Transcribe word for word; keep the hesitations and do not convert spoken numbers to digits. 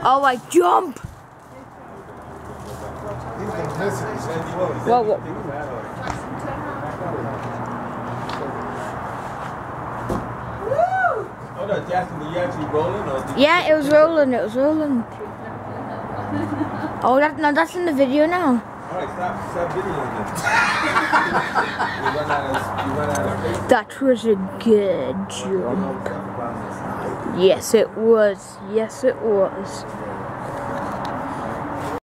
Oh, like jump! Whoa, whoa. Oh no, Jaqson, were you actually rolling or did Yeah, it was rolling, it was rolling. Oh, that, no, that's in the video now. Alright, stop, stop videoing this. you run out of, you run out of space. That was a good jump. Yes, it was. Yes, it was.